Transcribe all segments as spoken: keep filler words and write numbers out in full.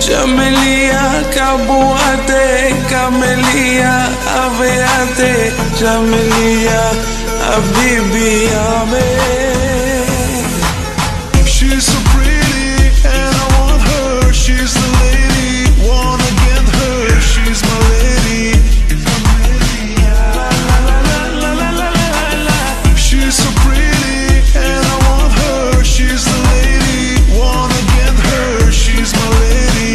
kamelia, kabuate, kamelia, aveate, kamelia, habibi, amen. She's so pretty and I want her. She's the lady, wanna get her. She's my lady. She's so pretty and I want her. She's the lady, wanna get her. She's my lady.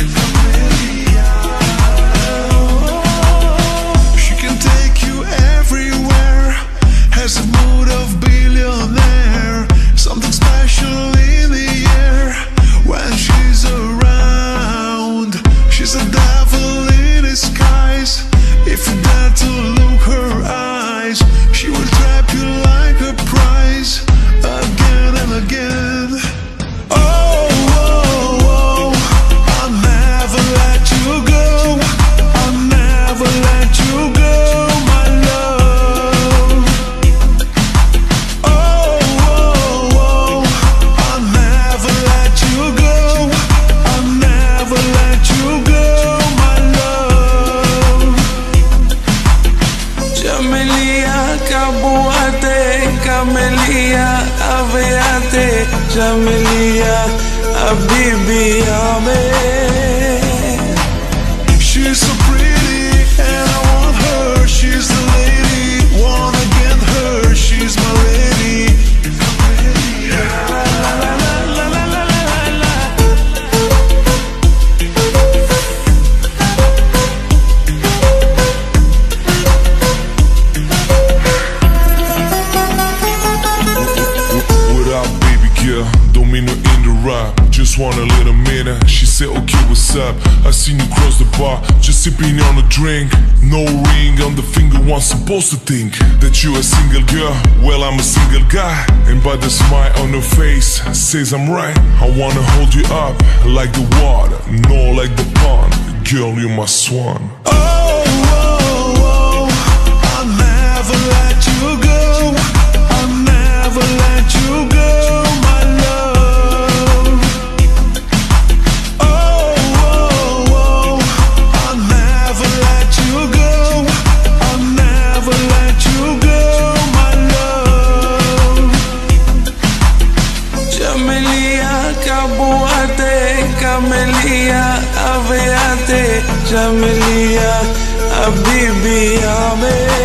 She can take you everywhere. Has a mood of billionaire. Something special in the air when she's around. She's a devil in disguise. If you dare to look her eyes, she will trap you like a prize again and again. Oh, oh, oh, I'll never let you go. I'll never let you go, my love. Oh, oh, oh, I'll never let you go. I'll never let you go, my love. Kamelia, kabuate, kamelia, aveate, kamelia, habibi, amen. She's so pretty and I want her. She's the lady, wanna get her. She's my lady. What up, baby girl? Don't mean to interrupt. Just want a little minute. She said, okay, what's up? I seen you cross the bar, just sipping on a drink. No ring on the finger, one supposed to think that you a single girl. Well, I'm a single guy, and by the smile on her face says I'm right. I wanna hold you up like the water, no like the pond. Girl, you're my swan. Oh, oh, oh, I'll never let you go. I'll never let you go, my love. Oh, oh, oh, I'll never let you go. I'll never let you go, my love. Kamelia, kabuate, kamelia, aveate, kamelia, habibi, amen.